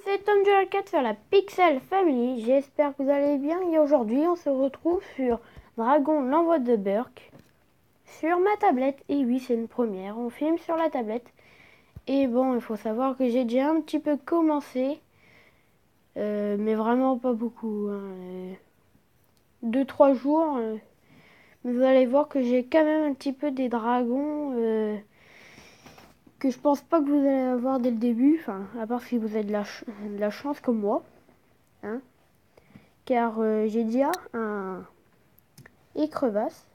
c'est Tom Joel 4 sur la Pixel Family, j'espère que vous allez bien et aujourd'hui on se retrouve sur Dragon l'envoi de Burk sur ma tablette. Et oui, c'est une première, on filme sur la tablette. Et bon, il faut savoir que j'ai déjà un petit peu commencé, mais vraiment pas beaucoup, 2-3 jours, mais vous allez voir que j'ai quand même un petit peu des dragons que je pense pas que vous allez avoir dès le début, enfin à part si vous avez de la chance comme moi, hein. Car j'ai déjà un écrevasse.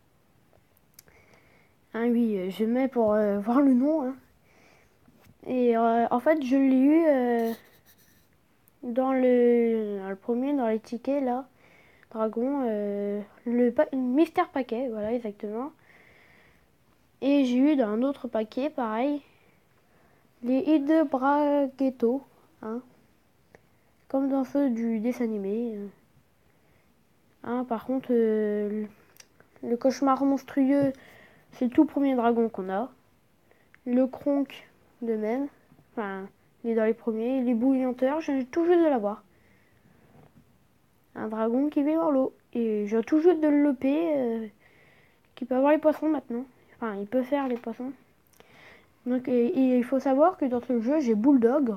Ah oui, je mets pour voir le nom, hein. Et en fait, je l'ai eu dans le premier, dans les tickets là, dragon, le mystère paquet, voilà exactement. Et j'ai eu dans un autre paquet, pareil, les Hidbragetto, hein, comme dans ceux du dessin animé. Hein, par contre, le cauchemar monstrueux, c'est le tout premier dragon qu'on a. Le Kronk de même. Enfin, il est dans les premiers. Les bouillanteurs, je viens tout juste de l'avoir. Un dragon qui vit dans l'eau. Et je viens tout juste de le loper. Qui peut avoir les poissons maintenant. Enfin, il peut faire les poissons. Donc, et il faut savoir que dans ce jeu, j'ai Bulldog.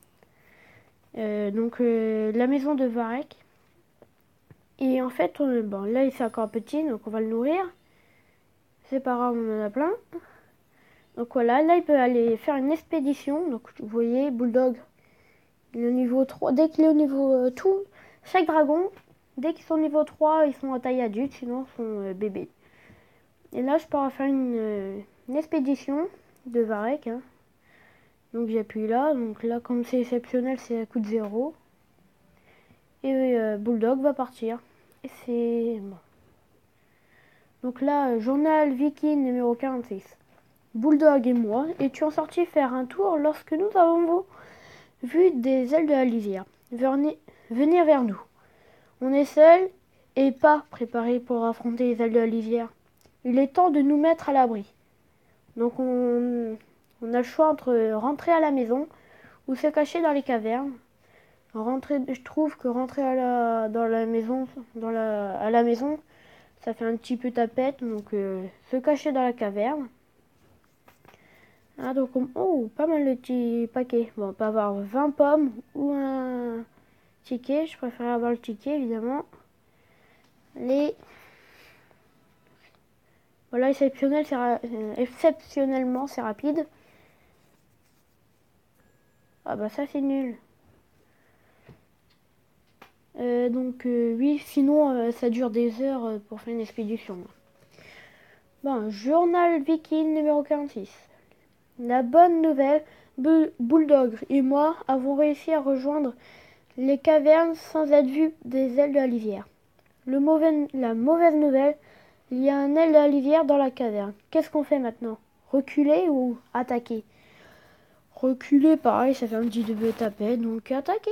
La maison de Varek. Et en fait, bon, là, il est encore petit, donc on va le nourrir. C'est pas grave, on en a plein. Donc voilà, là, il peut aller faire une expédition. Donc, vous voyez, Bulldog, le niveau 3, dès qu'il est au niveau tout, chaque dragon, dès qu'ils sont au niveau 3, ils sont en taille adulte, sinon ils sont bébés. Et là, je pars faire une expédition de Varek, hein. Donc j'appuie là, donc là, comme c'est exceptionnel, c'est à coup de 0. Et Bulldog va partir. Et c'est bon. Donc là, journal viking numéro 46. Bulldog et moi étions sortis faire un tour lorsque nous avons vu des ailes de la lisière venir vers nous. On est seul et pas préparé pour affronter les ailes de la lisière. Il est temps de nous mettre à l'abri. Donc on a le choix entre rentrer à la maison ou se cacher dans les cavernes. Je trouve que rentrer à la maison, ça fait un petit peu tapette, donc se cacher dans la caverne. Ah, donc, oh, pas mal de petits paquets. Bon, on peut avoir 20 pommes ou un ticket. Je préfère avoir le ticket, évidemment. Voilà, exceptionnellement, c'est rapide. Ah bah ça, c'est nul. Oui, sinon, ça dure des heures pour faire une expédition. Bon, journal viking numéro 46. La bonne nouvelle, Bulldog et moi avons réussi à rejoindre les cavernes sans être vus des ailes de la lisière. La mauvaise nouvelle, il y a un aile de la lisière dans la caverne. Qu'est-ce qu'on fait maintenant? Reculer ou attaquer? Reculer, pareil, ça fait un petit peu taper, donc attaquer.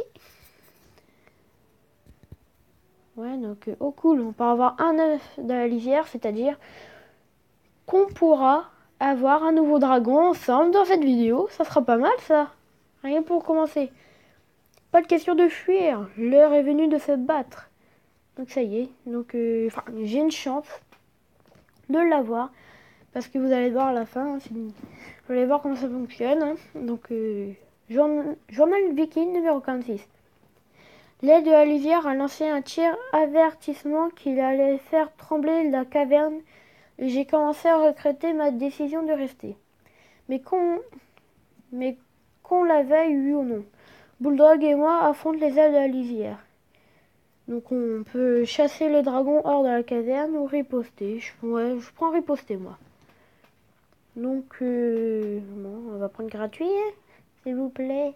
Ouais, donc oh cool, on peut avoir un œuf de la lisière, c'est-à-dire qu'on pourra avoir un nouveau dragon ensemble dans cette vidéo. Ça sera pas mal ça. Rien pour commencer. Pas de question de fuir, l'heure est venue de se battre. Donc ça y est, donc j'ai une chance de l'avoir. Parce que vous allez voir à la fin, vous allez voir comment ça fonctionne, hein. Donc journal viking numéro 46. L'aide de la lisière a lancé un tir avertissement qu'il allait faire trembler la caverne et j'ai commencé à regretter ma décision de rester. Mais qu'on la veuille, oui ou non, Bulldog et moi affrontent les ailes de la lisière. Donc on peut chasser le dragon hors de la caverne ou riposter. Je prends riposter moi. Donc bon, on va prendre gratuit, hein, s'il vous plaît.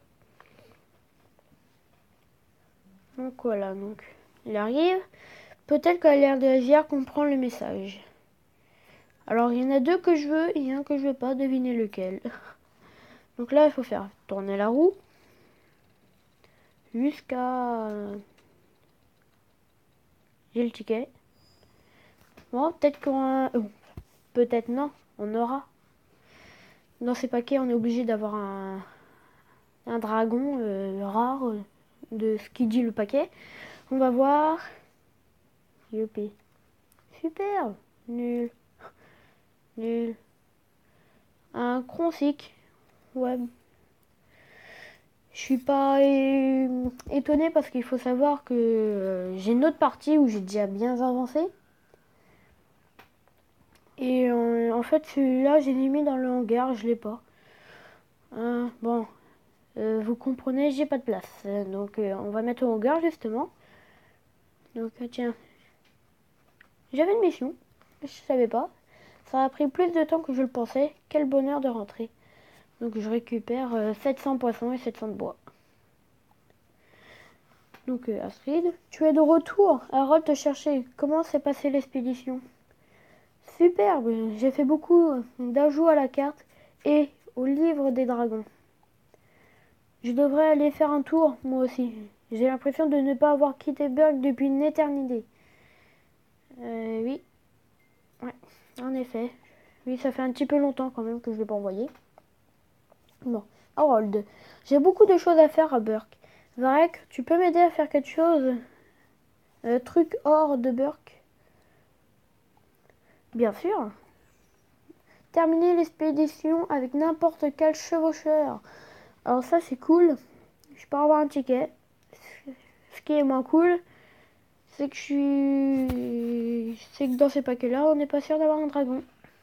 Donc voilà, donc il arrive. Peut-être qu'à l'air de la lisière comprend le message. Alors il y en a deux que je veux et un que je veux pas, deviner lequel. Donc là il faut faire tourner la roue jusqu'à j'ai le ticket. Bon, peut-être qu'on peut-être non, on aura. Dans ces paquets on est obligé d'avoir un dragon rare de ce qui dit le paquet. On va voir. Youpi. Super. Nul. Nul. Un Cronsic. Ouais. Je suis pas étonnée parce qu'il faut savoir que j'ai une autre partie où j'ai déjà bien avancé. Et en fait, celui-là, j'ai mis dans le hangar, je l'ai pas. Bon, vous comprenez, j'ai pas de place. Donc, on va mettre au hangar justement. Donc, tiens, j'avais une mission, je savais pas. Ça a pris plus de temps que je le pensais. Quel bonheur de rentrer. Donc, je récupère 700 poissons et 700 de bois. Donc, Astrid, tu es de retour. Harold te cherchait. Comment s'est passée l'expédition? Superbe, j'ai fait beaucoup d'ajouts à la carte et au livre des dragons. Je devrais aller faire un tour, moi aussi. J'ai l'impression de ne pas avoir quitté Burg depuis une éternité. Oui, ouais, en effet. Oui, ça fait un petit peu longtemps quand même que je ne l'ai pas envoyé. Bon, Harold, j'ai beaucoup de choses à faire à Burg. Varek, tu peux m'aider à faire quelque chose? Truc hors de Burg? Bien sûr. Terminer l'expédition avec n'importe quel chevaucheur. Alors ça c'est cool. Je peux avoir un ticket. Ce qui est moins cool, c'est que c'est que dans ces paquets-là, on n'est pas sûr d'avoir un dragon.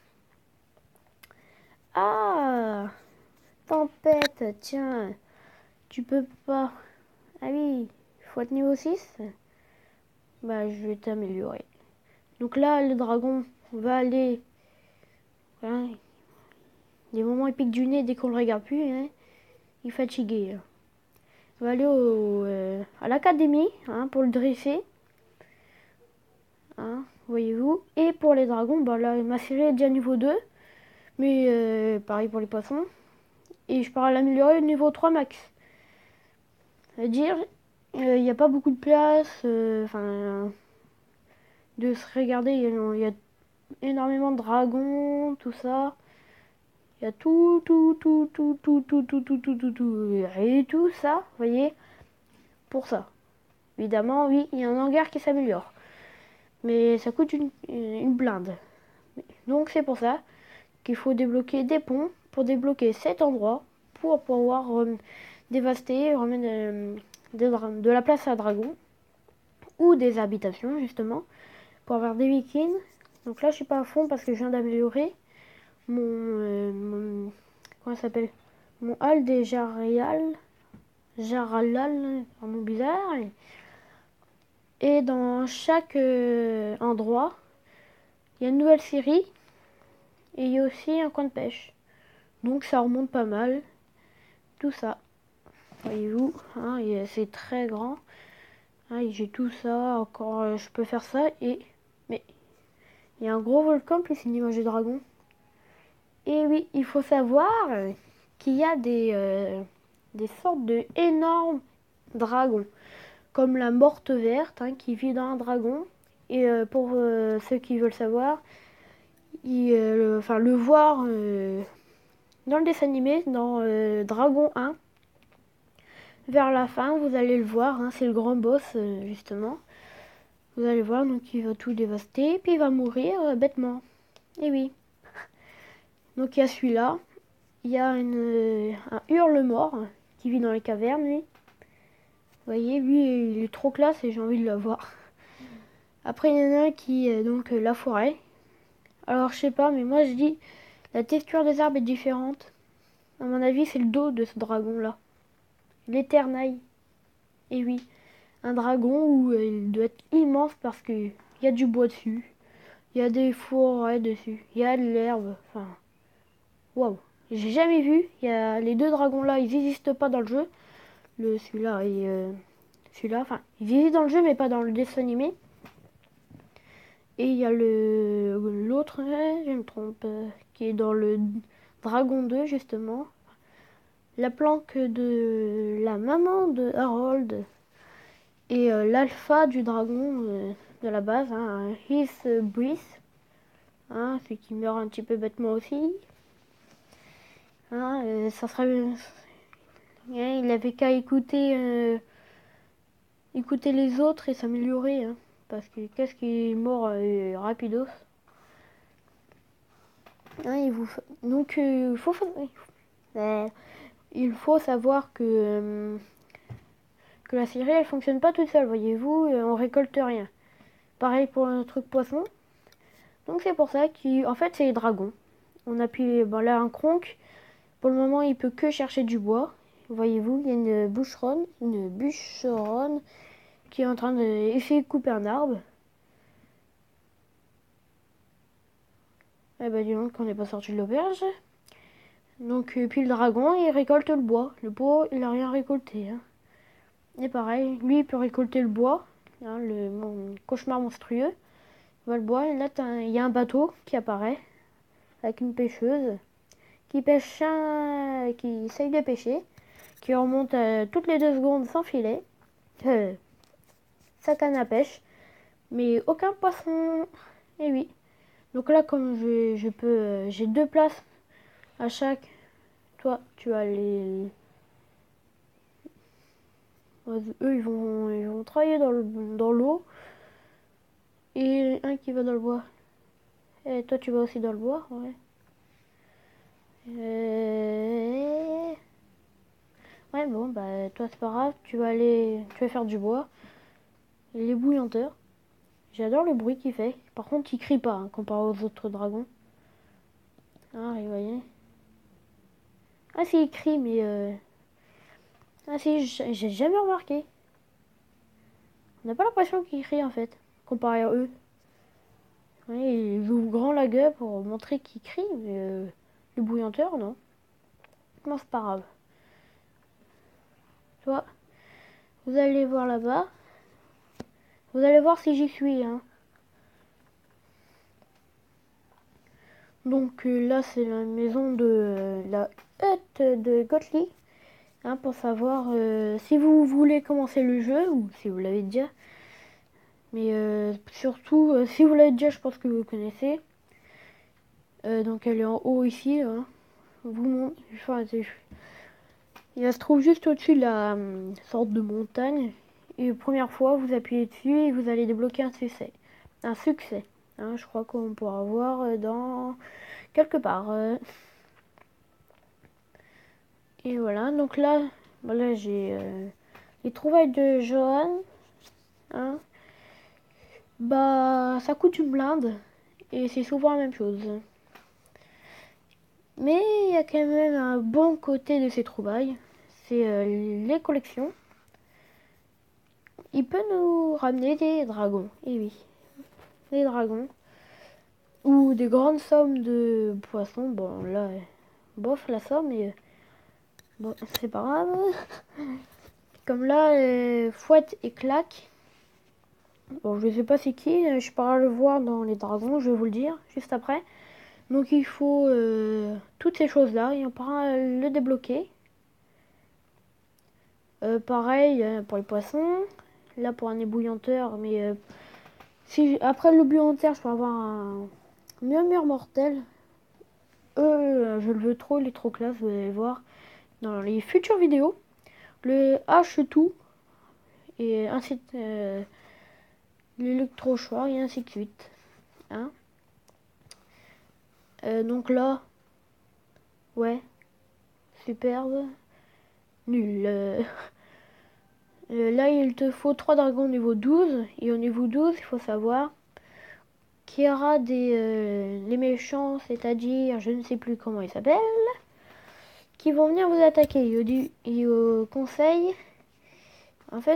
Ah, tempête, tiens, tu peux pas. Ah oui, il faut être niveau 6. Bah, je vais t'améliorer. Donc là, le dragon va aller. Hein, des moments épiques du nez dès qu'on le regarde plus. Hein, il est fatigué. On va aller à l'académie pour le dresser. Hein, voyez-vous. Et pour les dragons, bah là, ma série est déjà niveau 2. Mais pareil pour les poissons. Et je pars à l'améliorer au niveau 3 max. C'est-à-dire, il n'y a pas beaucoup de place. De se regarder, il y a énormément de dragons, tout ça. Il y a tout. Et tout ça, vous voyez, pour ça. Évidemment, oui, il y a un hangar qui s'améliore. Mais ça coûte une blinde. Donc c'est pour ça qu'il faut débloquer des ponts pour débloquer cet endroit pour pouvoir dévaster, remettre de la place à dragon ou des habitations justement pour avoir des vikings. Donc là je suis pas à fond parce que je viens d'améliorer mon comment ça s'appelle, mon hall des Jaralal, un nom bizarre. Et dans chaque endroit il y a une nouvelle série et il y a aussi un coin de pêche. Donc ça remonte pas mal, tout ça. Voyez-vous, hein, c'est très grand. Hein, j'ai tout ça, encore je peux faire ça. Mais il y a un gros volcan plus une image de dragon. Et oui, il faut savoir qu'il y a des sortes de énormes dragons. Comme la morte verte qui vit dans un dragon. Et pour ceux qui veulent savoir, le voir dans le dessin animé, dans Dragon 1. Vers la fin, vous allez le voir, c'est le grand boss justement. Vous allez voir, donc il va tout dévaster, puis il va mourir bêtement. Et oui. Donc il y a celui-là. Il y a un hurle-mort qui vit dans les cavernes, lui. Vous voyez, lui, il est trop classe et j'ai envie de le voir. Après, il y en a un qui est donc la forêt. Alors, je sais pas, mais moi je dis, la texture des arbres est différente. À mon avis, c'est le dos de ce dragon-là. L'éternail. Et oui, un dragon où il doit être immense parce qu'il y a du bois dessus. Il y a des forêts dessus. Il y a de l'herbe. Enfin, waouh. J'ai jamais vu. Il y a les deux dragons là, ils n'existent pas dans le jeu. Celui-là et celui-là. Enfin, ils existent dans le jeu mais pas dans le dessin animé. Et il y a l'autre, je me trompe, qui est dans le Dragon 2 justement. La planque de la maman de Harold et l'alpha du dragon de la base, His Breath, celui qui meurt un petit peu bêtement aussi. Ça serait Il avait qu'à écouter les autres et s'améliorer. Hein, parce que qu'est-ce qui est mort rapidos. Hein, donc il faut savoir que la scierie elle fonctionne pas toute seule, voyez-vous, on récolte rien. Pareil pour un truc poisson. Donc c'est pour ça qu'en fait c'est les dragons. On appuie là un cronk. Pour le moment il peut que chercher du bois. Voyez-vous, il y a une bûcheronne qui est en train d'essayer de couper un arbre. Eh ben dis donc qu'on n'est pas sorti de l'auberge. Donc puis le dragon il récolte le bois. Le bois il a rien récolté. Hein. Et pareil, lui il peut récolter le bois. Hein, mon cauchemar monstrueux. Il voit le bois et là il y a un bateau qui apparaît avec une pêcheuse qui qui essaye de pêcher, qui remonte toutes les 2 secondes sans filet. Sa canne à pêche, mais aucun poisson. Et oui. Donc là, comme je peux, j'ai 2 places à chaque. Toi, tu as les. Eux, ils vont travailler dans l'eau. Et un qui va dans le bois. Et toi, tu vas aussi dans le bois, ouais. Ouais, bon, bah, toi, c'est pas grave. Tu vas faire du bois. Il est bouillanteur. J'adore le bruit qu'il fait. Par contre, il crie pas, hein, comparé aux autres dragons. Ah, vous voyez. Ah, si, il crie, mais. Ah, si, j'ai jamais remarqué. On n'a pas l'impression qu'il crie, en fait, comparé à eux. Ouais, ils ouvrent grand la gueule pour montrer qu'il crie, mais le bouillanteur, non. Non, c'est pas grave. Tu vois, vous allez voir là-bas. Vous allez voir si j'y suis, hein. Donc là, c'est la maison de la hutte de Gotli. Hein, pour savoir si vous voulez commencer le jeu ou si vous l'avez déjà. Mais surtout, si vous l'avez déjà, je pense que vous connaissez. Donc elle est en haut ici. Hein. Enfin, elle se trouve juste au-dessus de la sorte de montagne. Et la première fois, vous appuyez dessus et vous allez débloquer un succès. Un succès. Hein, je crois qu'on pourra voir dans quelque part. Et voilà, donc là, voilà j'ai les trouvailles de Johan. Hein. Bah, ça coûte une blinde et c'est souvent la même chose. Mais il y a quand même un bon côté de ces trouvailles, c'est les collections. Il peut nous ramener des dragons, et oui, des dragons. Ou des grandes sommes de poissons. Bon, là, bof la somme, mais bon, c'est pas grave. Comme là, fouette et claque. Bon, je sais pas c'est qui, je pourrai le voir dans les dragons, je vais vous le dire juste après. Donc il faut toutes ces choses-là et on pourra le débloquer. Pareil pour les poissons. Là pour un ébouillanteur, mais si après le bouillanteur je peux avoir un murmure mortel. Je le veux trop, il est trop classe, vous allez voir dans les futures vidéos. Le H2 et ainsi l'électrochoir et ainsi de suite. Hein donc là, ouais, superbe. Nul. Là, il te faut 3 dragons au niveau 12. Et au niveau 12, il faut savoir qu'il y aura les méchants, c'est-à-dire, je ne sais plus comment ils s'appellent, qui vont venir vous attaquer. Et au conseil, en fait,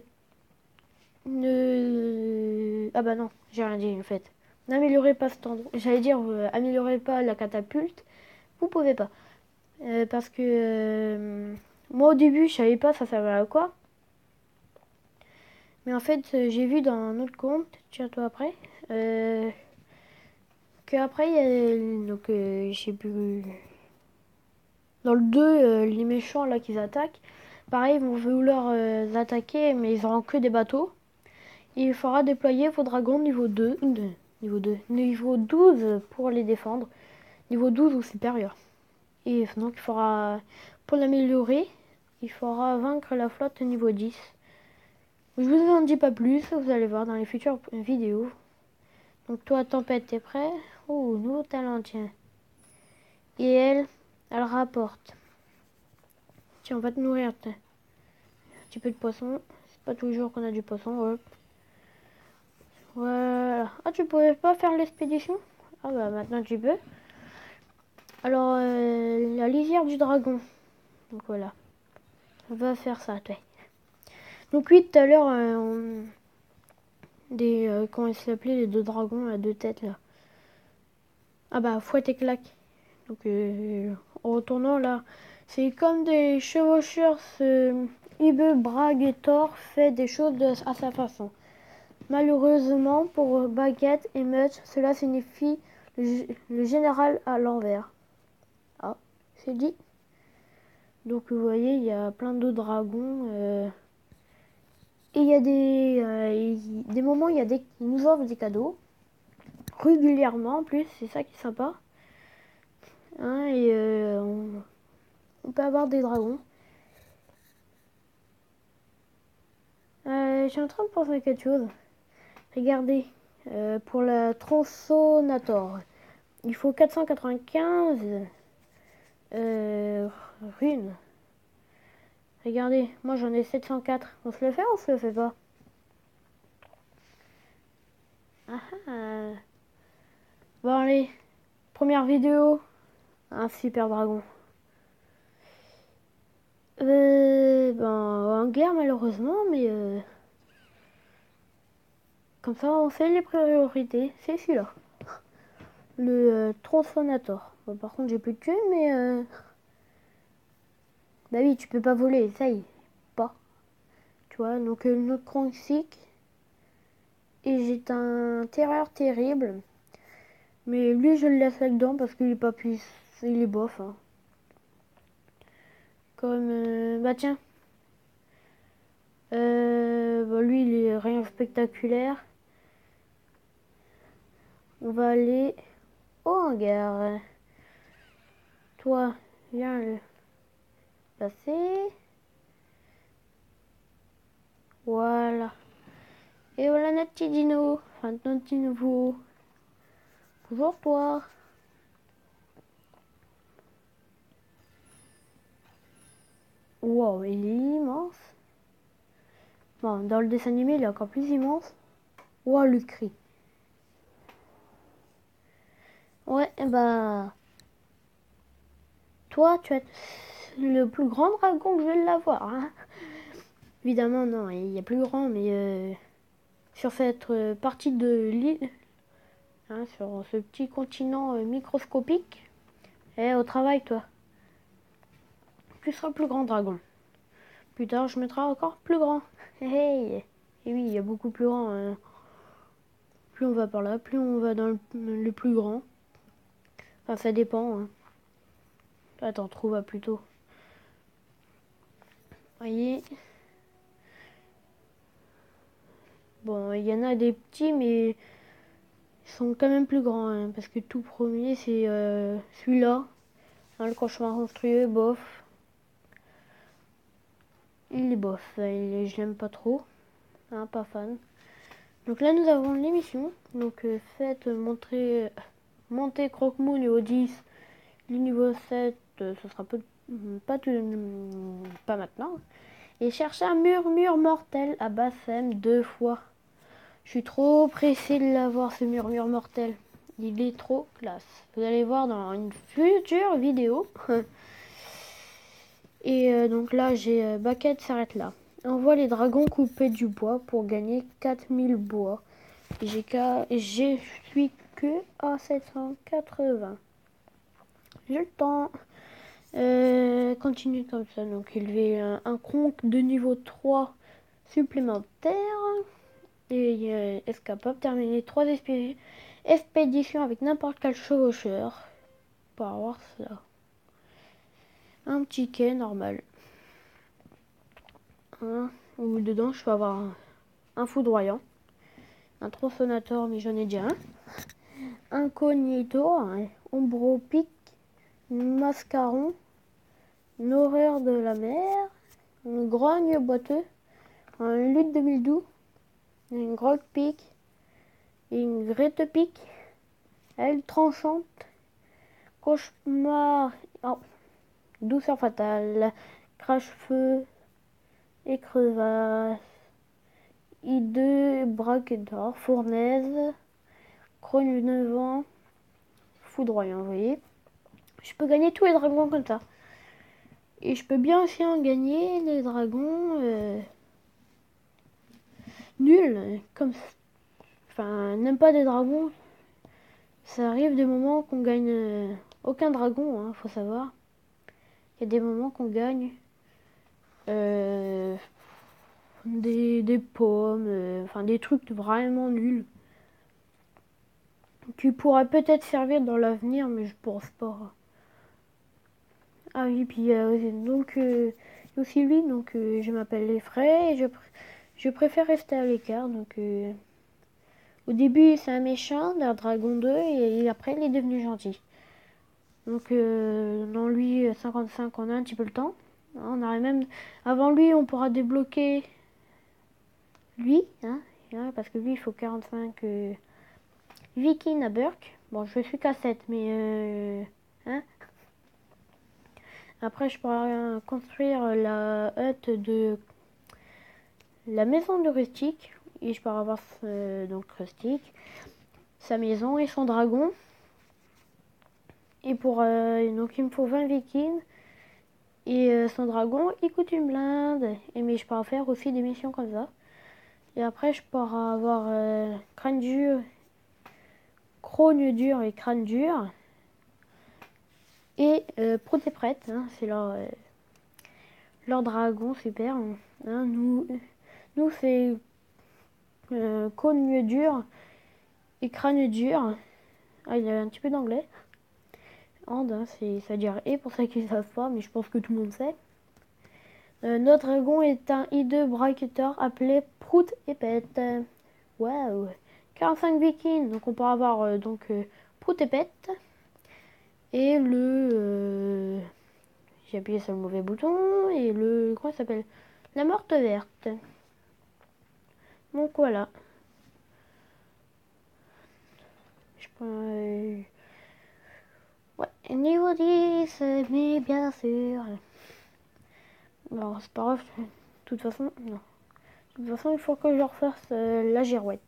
ah bah non, j'ai rien dit en fait. N'améliorez pas cet endroit. J'allais dire, améliorez pas la catapulte. Vous pouvez pas. Parce que moi au début, je savais pas ça servait à quoi. Mais en fait, j'ai vu dans un autre compte, tiens-toi après, qu'après, il y a, donc, je sais plus, dans le 2, les méchants là qu'ils attaquent, pareil, ils vont vouloir attaquer, mais ils auront que des bateaux. Et il faudra déployer vos dragons niveau 12 pour les défendre, niveau 12 ou supérieur. Et donc, il faudra, pour l'améliorer, il faudra vaincre la flotte niveau 10. Je vous en dis pas plus, vous allez voir dans les futures vidéos. Donc toi, Tempête, t'es prêt? Oh, nouveau talent, tiens. Et elle rapporte. Tiens, on va te nourrir, tiens. Un petit peu de poisson. C'est pas toujours qu'on a du poisson, hop. Voilà. Ah, tu pouvais pas faire l'expédition? Ah bah maintenant tu peux. Alors, la lisière du dragon. Donc voilà. On va faire ça, toi. Donc oui, tout à l'heure, comment ils s'appelaient les deux dragons à deux têtes là? Ah bah fouette et claque. Donc en retournant là, c'est comme des chevaucheurs. Ibe, Bragg et Thor fait des choses à sa façon. Malheureusement pour Baguette et Mutch, cela signifie le général à l'envers. Ah, c'est dit. Donc vous voyez, il y a plein de dragons. Et il y a des moments, ils nous offrent des cadeaux. Régulièrement en plus, c'est ça qui est sympa. Hein, et on peut avoir des dragons. Je suis en train de penser à quelque chose. Regardez, pour la Tronçonnator, il faut 495 runes. Regardez, moi j'en ai 704. On se le fait ou on se le fait pas? Ah ah. Bon allez, première vidéo. Un super dragon. Ben, en guerre malheureusement, mais comme ça on sait les priorités. C'est celui-là. Le Tronçonnator. Bon, par contre j'ai plus de queue, mais bah oui, tu peux pas voler, ça y est. Pas. Tu vois, donc notre Cronsic. Et j'ai un terreur terrible. Mais lui je le laisse là-dedans parce qu'il est pas puissant. Il est bof. Hein. Comme bah tiens. Bah lui il est rien de spectaculaire. On va aller au hangar. Toi, viens le passer. Voilà. Et voilà notre petit dino. Enfin notre petit nouveau. Bonjour toi. Wow, il est immense. Bon, dans le dessin animé, il est encore plus immense. Wow, le cri. Ouais, bah... Toi, tu as le plus grand dragon que je vais l'avoir. Hein. Évidemment, non, il y a plus grand, mais sur cette partie de l'île, hein, sur ce petit continent microscopique, au travail, toi. Tu seras le plus grand dragon. Plus tard, je mettrai encore plus grand. Hey. Et oui, il y a beaucoup plus grand. Plus on va par là, plus on va dans le plus grand. Enfin, ça dépend. Hein. Attends, trouve plutôt. Voyez. Bon, il y en a des petits, mais ils sont quand même plus grands. Hein, parce que tout premier, c'est celui-là. Hein, le cauchemar monstrueux, bof. Il est bof. Je l'aime pas trop. Hein, pas fan. Donc là, nous avons l'émission. Donc, faites monter Croque-Mou niveau 10. Le niveau 7, ce sera pas maintenant. Et chercher un murmure mortel à Bassem 2 fois. Je suis trop pressé de l'avoir, ce murmure mortel. Il est trop classe. Vous allez voir dans une future vidéo. Et donc là, j'ai Baquette s'arrête là. Envoie les dragons couper du bois pour gagner 4000 bois. Je suis que à 780. J'ai le temps. Continue comme ça. Donc élever un cronk de niveau 3 supplémentaire. Et est-ce capable de terminer 3 expéditions avec n'importe quel chevaucheur. Pour avoir ça. Un petit quai normal. Où dedans je peux avoir un foudroyant. Un tronçonnator, mais j'en ai déjà un. Incognito, un ombropic, mascaron, une horreur de la mer, une grogne boiteux, un lutte 2012, une grog pique, une grete pique, elle tranchante, cauchemar, oh, douceur fatale, crache-feu, écrevasse, hideux, braque d'or, fournaise, grogne 9 ans, foudroyant, vous voyez. Je peux gagner tous les dragons comme ça. Et je peux bien aussi en gagner les dragons nuls, comme enfin, n'aime pas des dragons. Ça arrive des moments qu'on gagne aucun dragon, hein, faut savoir. Il y a des moments qu'on gagne des pommes, enfin des trucs vraiment nuls. Qui pourraient peut-être servir dans l'avenir, mais je pense pas. Ah oui, puis donc aussi lui, donc je m'appelle les frais et je préfère rester à l'écart. Donc au début c'est un méchant, d'un dragon 2 et après il est devenu gentil. Donc dans lui 55 on a un petit peu le temps. On aurait même avant lui on pourra débloquer lui, hein, parce que lui il faut 45 Viking à Burk. Bon je suis qu'à 7 mais hein. Après je pourrais construire la hutte de la maison de Rustique et je peux avoir donc Rustique, sa maison et son dragon. Et pour donc il me faut 20 vikings et son dragon il coûte une blinde. Et mais je peux faire aussi des missions comme ça. Et après je pourrais avoir crâne dur, crogne dur et crâne dur. Et prout et prête, hein, c'est leur dragon super. Hein, nous c'est cogne dur et crâne dur. Ah, il y a un petit peu d'anglais. And, hein, ça veut dire et pour ceux qui ne savent pas, mais je pense que tout le monde sait. Notre dragon est un hideux bracketeur appelé Prout et Pète. Waouh! 45 vikings, donc on peut avoir Prout et Pète. Et j'ai appuyé sur le mauvais bouton. Et comment ça s'appelle? La morte verte. Donc voilà. Je peux. Ouais, niveau 10, mais bien sûr. Alors, c'est pas grave. De toute façon, non. De toute façon, il faut que je refasse la girouette.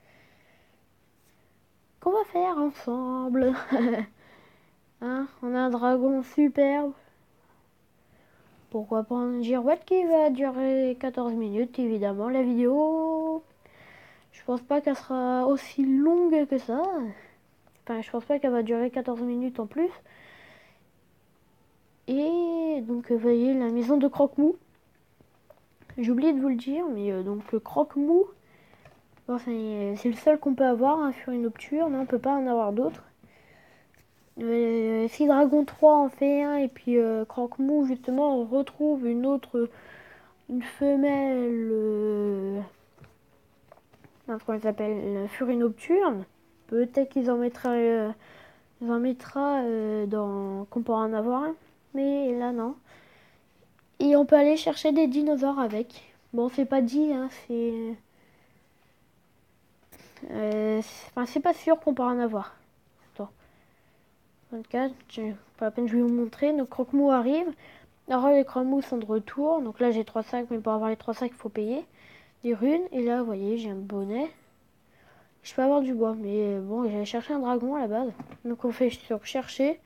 Qu'on va faire ensemble. Hein, on a un dragon superbe. Pourquoi pas une girouette qui va durer 14 minutes, évidemment. La vidéo, je pense pas qu'elle sera aussi longue que ça. Enfin, je pense pas qu'elle va durer 14 minutes en plus. Et donc, vous voyez la maison de Croque-Mou. J'ai oublié de vous le dire, mais donc Croque-Mou, bon, c'est le seul qu'on peut avoir, hein, Furie Nocturne, on peut pas en avoir d'autres. Si Dragon 3 en fait un, et puis Croque-Mou, justement, on retrouve une femelle, comment elle s'appelle, Furie Nocturne. Peut-être qu'ils en mettra qu'on pourra en avoir un, mais là non. Et on peut aller chercher des dinosaures avec. Bon, c'est pas dit, hein, c'est pas sûr qu'on pourra en avoir. Attends. 24, pas la peine, je vais vous montrer. Nos croque-mous arrivent. Alors les croque-mous sont de retour. Donc là j'ai 3 sacs, mais pour avoir les 3 sacs, il faut payer des runes. Et là, vous voyez, j'ai un bonnet. Je peux avoir du bois, mais bon, j'allais chercher un dragon à la base. Donc on fait sur chercher.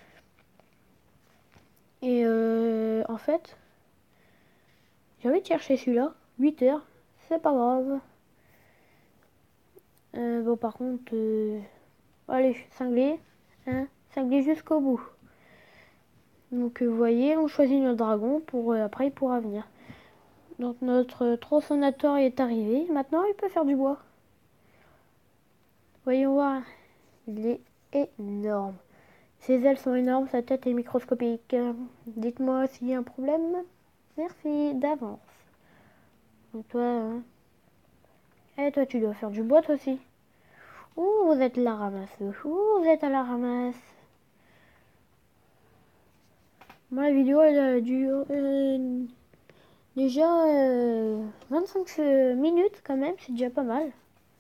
Et en fait, j'ai envie de chercher celui-là. 8 heures, c'est pas grave. Bon, par contre, allez, cinglé. Hein, cinglé jusqu'au bout. Donc vous voyez, on choisit notre dragon pour après il pourra venir. Donc notre tronçonnateur est arrivé. Maintenant il peut faire du bois. Voyons voir. Il est énorme. Ses ailes sont énormes, sa tête est microscopique. Dites-moi s'il y a un problème. Merci d'avance. Et toi, hein. Et toi tu dois faire du bois toi aussi. Ouh, vous êtes la ramasse. Ouh, vous êtes à la ramasse. Moi la vidéo elle dure Déjà 25 minutes quand même, c'est déjà pas mal.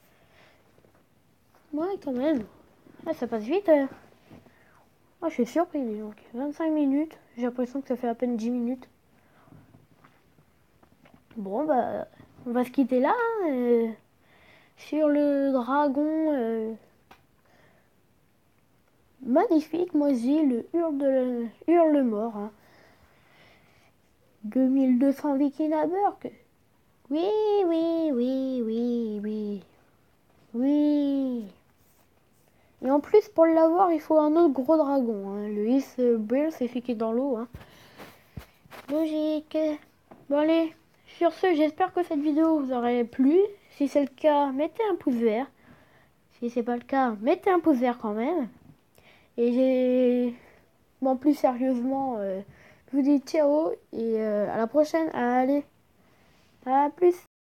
Ouais, quand même. Ah, ça passe vite. Ah, je suis surpris, dis donc. 25 minutes, j'ai l'impression que ça fait à peine 10 minutes. Bon, bah, on va se quitter là. Sur le dragon magnifique, moisi, le hurle-mort. 2200 vikings à Burk. Oui, oui, oui, oui, oui. Oui. Et en plus, pour l'avoir, il faut un autre gros dragon. Le Icebreaker, c'est celui qui est dans l'eau. Logique. Bon, allez. Sur ce, j'espère que cette vidéo vous aurait plu. Si c'est le cas, mettez un pouce vert. Si c'est pas le cas, mettez un pouce vert quand même. Et j'ai... Bon, plus sérieusement, je vous dis ciao et à la prochaine. Allez, à plus.